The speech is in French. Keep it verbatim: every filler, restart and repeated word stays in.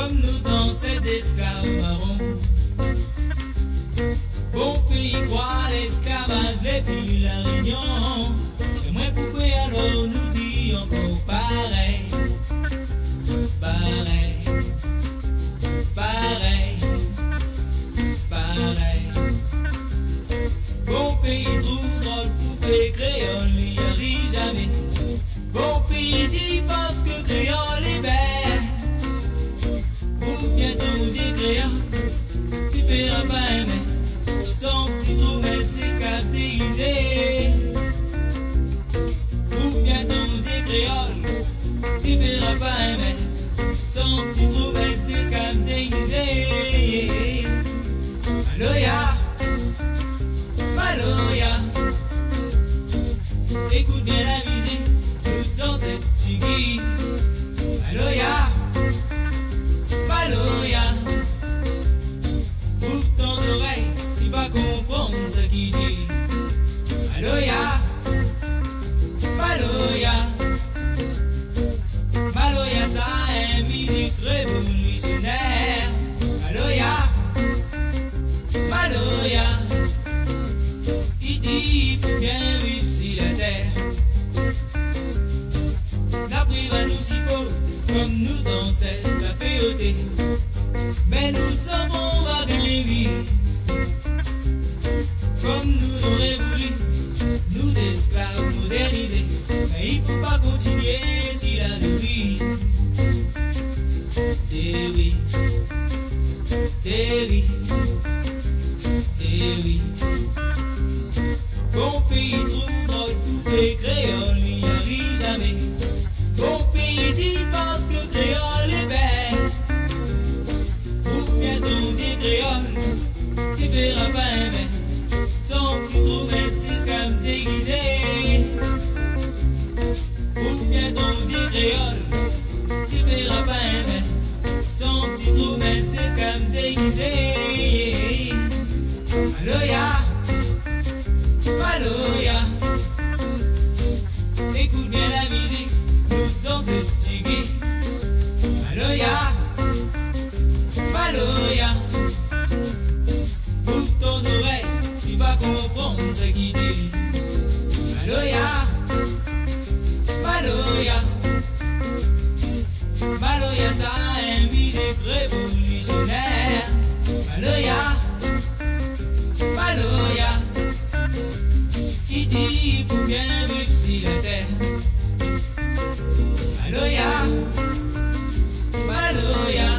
comme nos ancêtres esclaves marrons. Bon pays croit l'esclavage depuis la Réunion. Et moi pourquoi alors nous dit encore pareil, pareil, pareil, pareil. Bon pays trop drôle poupée créole n'y arrive jamais. Bon pays dit parce que créole est belle. Ouvre bien ton dit créole, tu feras pas aimer. Son petit trou métis captéisé. Ouvre bien ton dit créole, tu feras pas aimer. Son petit trou métis captéisé. Maloya, Maloya, écoute bien la musique, tout dans cette tigui. Maloya, Maloya, ouvre ton oreille, tu vas comprendre ce qu'il dit. Maloya, Maloya, Maloya, ça est musique révolutionnaire. Maloya, Maloya, il dit il faut bien vivre sur la terre. La priva nous s'y faut, comme nous ancêtres la féauté. Mais nous savons pas bien vivre, comme nous n'aurait voulu, nous esclaves modernisés. Mais il faut pas continuer si la vie. Eh oui, eh oui, eh oui. Bon pays trop drôle, poupée créole n'y arrive jamais. Bon pays dit parce que créole est belle. Ouvre bien ton dit créole, tu feras pas aimer. Son petit trou métis comme déguisé. Ouvre bien ton dit créole, tu feras pas aimer. Son petit trou métis comme déguisé. Maloya, Maloya, écoute bien la musique, nous dans cette tigui. Maloya, Maloya, ouvre ton oreille, tu vas comprendre ce qu'il dit. Maloya, Maloya, Maloya, ça est musique révolutionnaire. Maloya, Maloya, qui dit il faut bien vivre sur la terre. Maloya, Maloya,